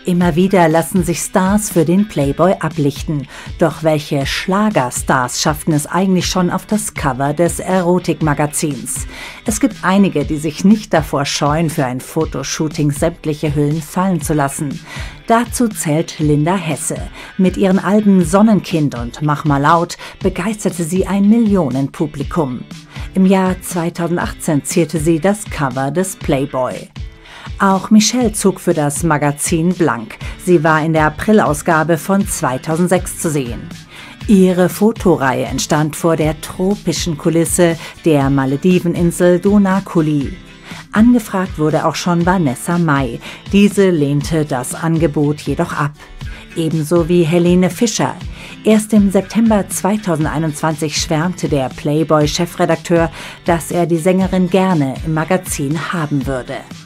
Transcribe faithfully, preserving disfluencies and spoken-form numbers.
Immer wieder lassen sich Stars für den Playboy ablichten. Doch welche Schlagerstars schafften es eigentlich schon auf das Cover des Erotikmagazins? Es gibt einige, die sich nicht davor scheuen, für ein Fotoshooting sämtliche Hüllen fallen zu lassen. Dazu zählt Linda Hesse. Mit ihren Alben Sonnenkind und Mach mal laut begeisterte sie ein Millionenpublikum. Im Jahr zweitausendachtzehn zierte sie das Cover des Playboy. Auch Michelle zog für das Magazin blank. Sie war in der Aprilausgabe von zweitausendsechs zu sehen. Ihre Fotoreihe entstand vor der tropischen Kulisse der Malediveninsel Donakuli. Angefragt wurde auch schon Vanessa Mai. Diese lehnte das Angebot jedoch ab. Ebenso wie Helene Fischer. Erst im September zweitausendeinundzwanzig schwärmte der Playboy-Chefredakteur, dass er die Sängerin gerne im Magazin haben würde.